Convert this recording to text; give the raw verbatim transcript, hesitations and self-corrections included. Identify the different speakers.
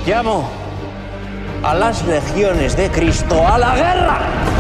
Speaker 1: Llamo a las legiones de Cristo a la guerra.